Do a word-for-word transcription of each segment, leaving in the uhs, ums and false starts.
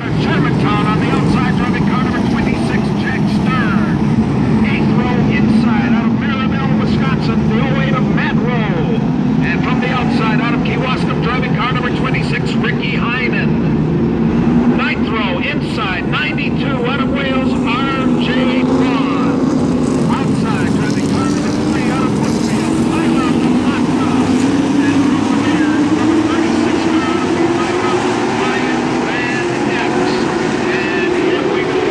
Germantown on the outside, driving car number twenty-six, Jack Stern. Eighth row inside, out of Maryville, Wisconsin, the oh eight of Matt Rowe. And from the outside, out of Kewaskum, driving car number twenty-six, Ricky Heinen. Ninth row inside, ninety-two, out of Wales, R J Braun. Outside, driving car number three, out of Woodfield, Tyler Malanta. And over there, number thirty-six, out of Ohio, Ryan Van X. And here we go.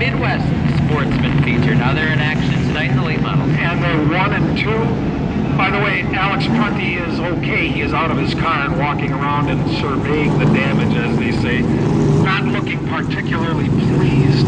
Midwest Sportsman feature. Now they're in action tonight in the late model. And they're one and two. By the way, Alex Prunty is okay. He is out of his car and walking around and surveying the damage, as they say. Not looking particularly pleased.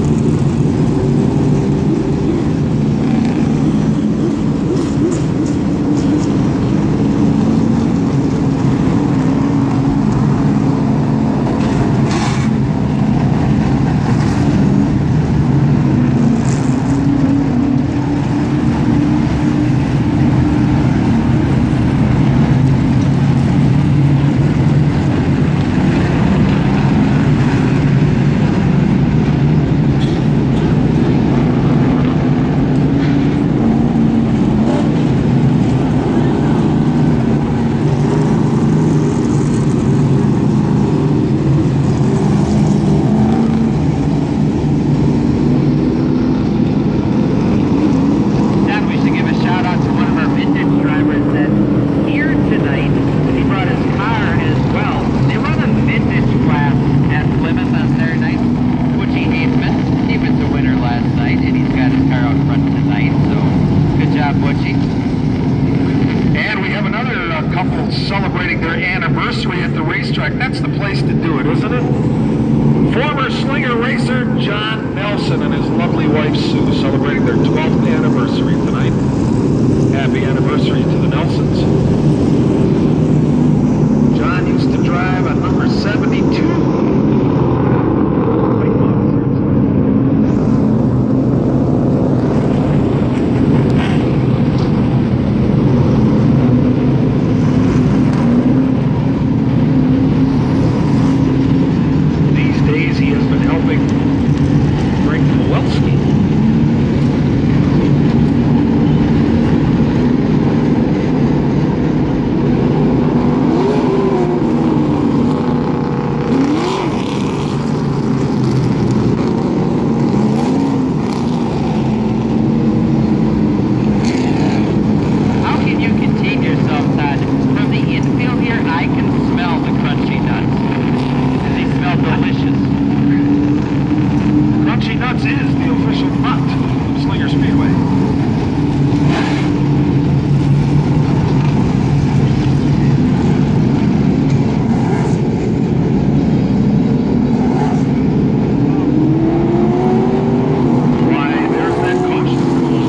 And we have another uh, couple celebrating their anniversary at the racetrack. That's the place to do it, isn't it? Former Slinger racer John Nelson and his lovely wife Sue celebrating their twelfth anniversary tonight. Happy anniversary to the Nelsons. John used to drive a number seventy-two. Is the official nut of Slinger Speedway. Why, there's that caution.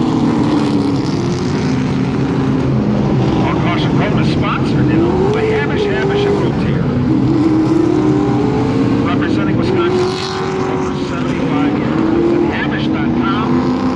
Our caution code is sponsored, you know, by Hamish, Hamish and Routier. Representing Wisconsin for over seventy-five years. Hamish dot com.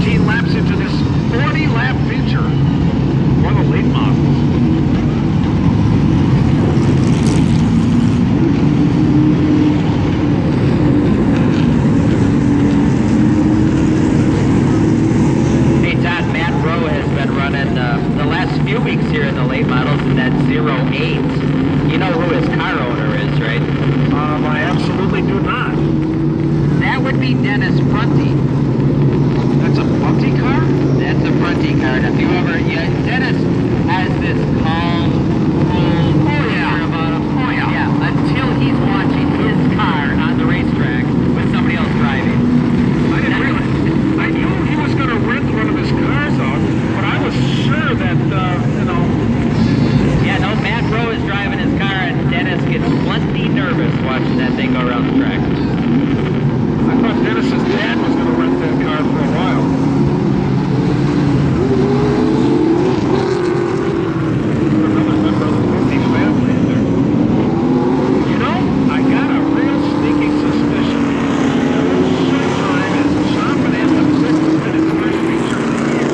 fifteen laps into this forty lap feature for the late models. Few weeks here in the late models in that zero eight. You know who his car owner is, right? Um, I absolutely do not. That would be Dennis Prunty. That's a Prunty car? That's a Prunty car. If you ever, yeah, Dennis has this calm, cool, oh yeah, about him. Oh yeah. Yeah, until he's watching his car on the racetrack with somebody else driving. I didn't really. I knew he was going to rent one of his cars out, but I was sure that, uh, you know... Yeah, no, Matt Rowe is driving his car, and Dennis gets plenty nervous watching that thing go around the track. I thought Dennis's dad was going to rent that car for a while. Another member of the Prunty family in there. You know, I got a real sneaking suspicion that old Showtime is chomping at the bit in its first feature of the year.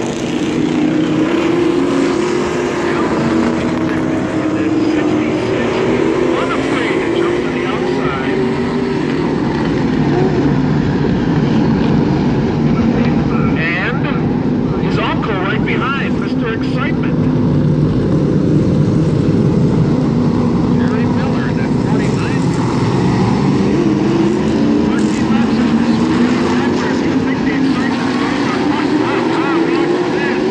Unafraid to jump to the outside. And his uncle right behind, Mister Excitement. Jerry Miller in that forty-nine. thirteen laps into this really rapid. You think the excitement is over? What? Wow, wow, watch this.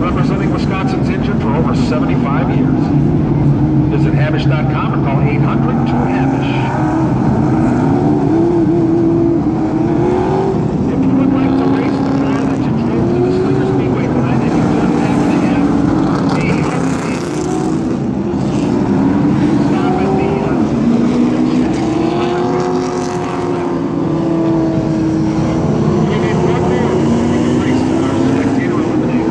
representing Wisconsin's engine for over seventy-five years. Visit Havish dot com or call eight hundred two Havish. If you would like to race the car that you drove to the Slinger Speedway tonight, then you just have to have a stop at the uh, we need one more so we can race our spectator eliminator.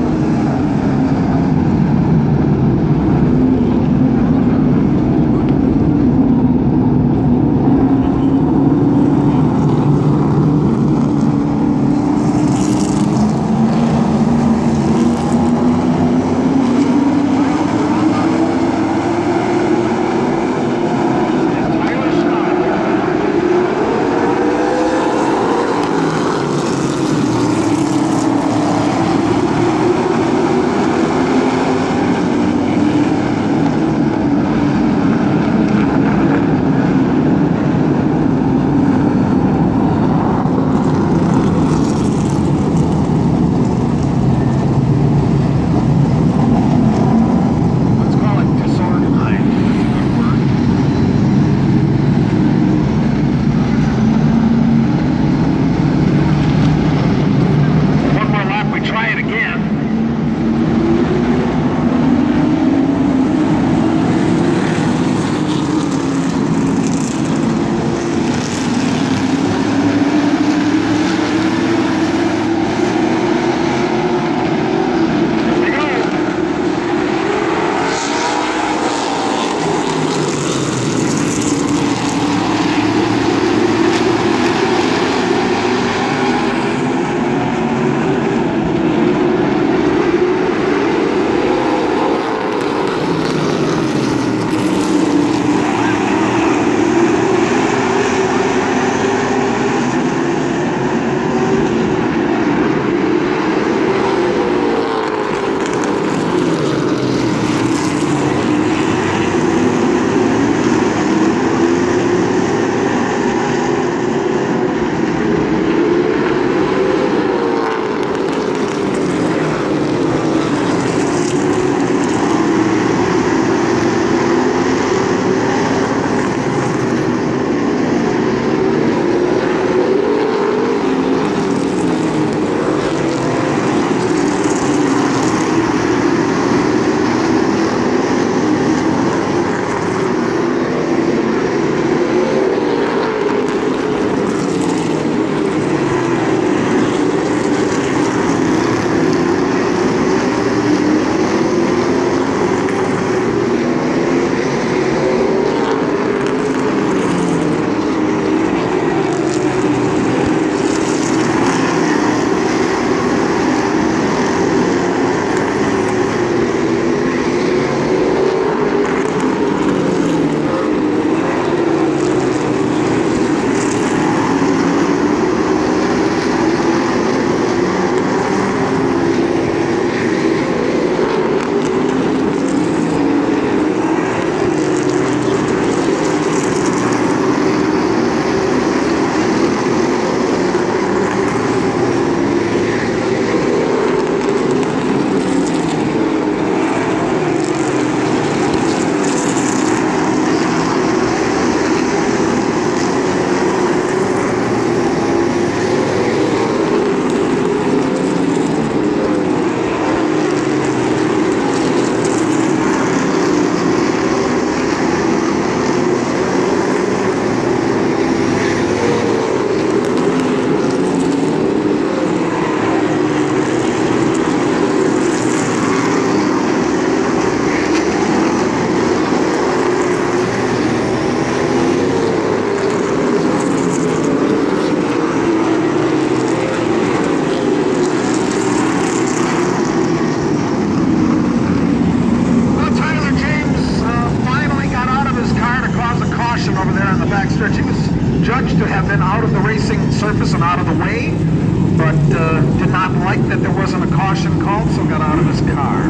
judged to have been out of the racing surface and out of the way, but uh, did not like that there wasn't a caution called, so got out of his car.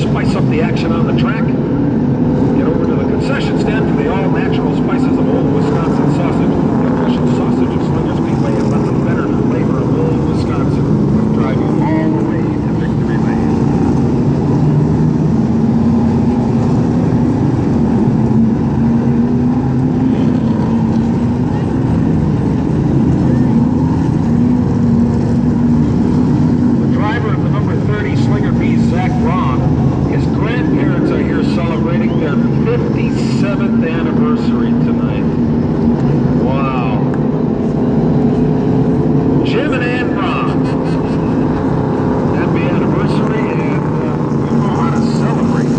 spice up the action on the track. Get over to the concession stand for the all-natural spices of Old Wisconsin sausage, the official sausage of Slinger Speedway, and let the better flavor of Old Wisconsin drive you all the way to victory lane. fifty-seventh anniversary tonight. Wow. Jim and Ann Ron. Happy anniversary, and uh, you know how to celebrate.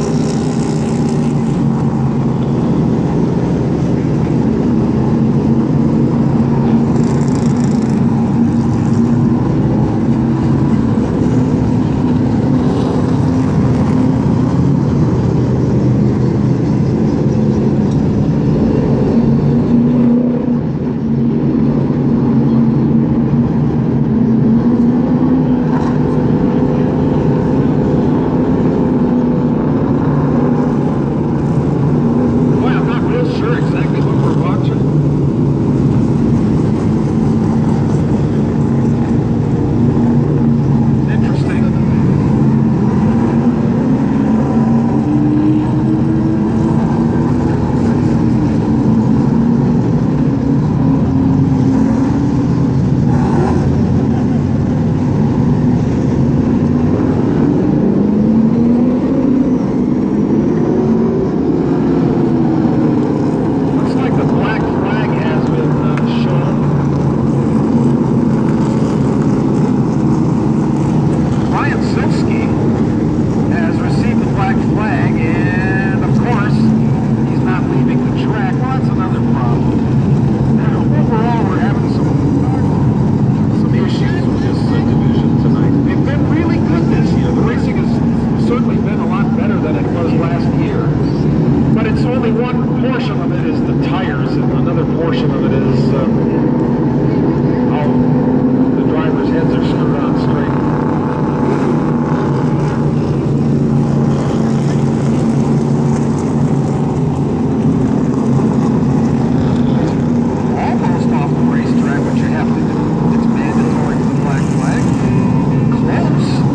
One portion of it is the tires, and another portion of it is uh, how the drivers' heads are screwed on straight. Almost off the racetrack, what you have to do, it's mandatory for the black flag. Close.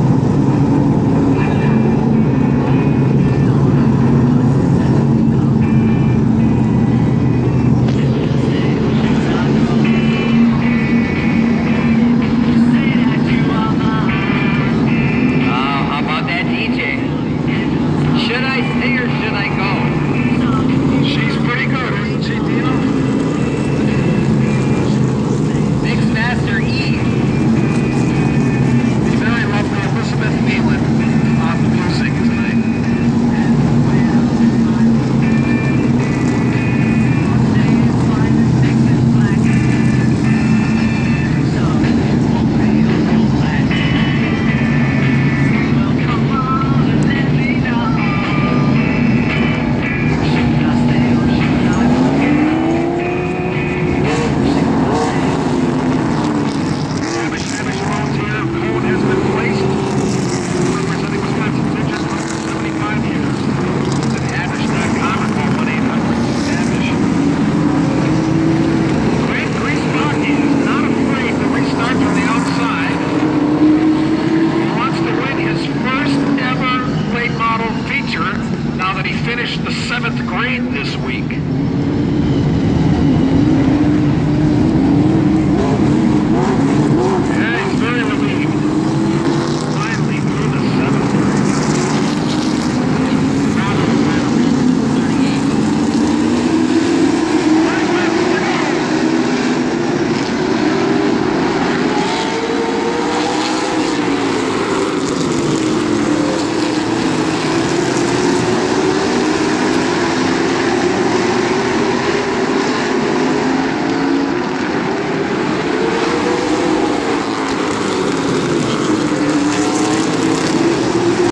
Now that he finished the seventh grade this week.